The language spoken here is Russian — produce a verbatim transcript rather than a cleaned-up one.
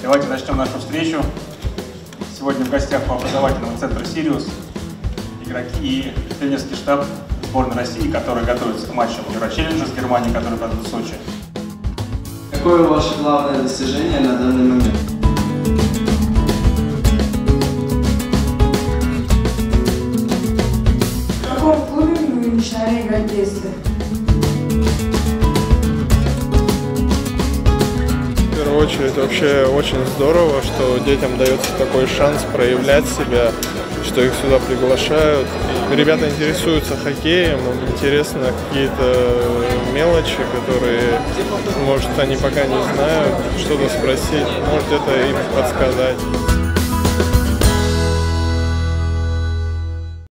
Давайте начнем нашу встречу. Сегодня в гостях по образовательному центру «Сириус» игроки и тренерский штаб сборной России, который готовится к матчам Еврочелленджа с Германией, который пройдут в Сочи. Какое ваше главное достижение на данный момент? В каком клубе вы начинали играть в детстве? В первую очередь, вообще очень здорово, что детям дается такой шанс проявлять себя, что их сюда приглашают. Ребята интересуются хоккеем, им интересны какие-то мелочи, которые, может, они пока не знают, что-то спросить, может, это им подсказать.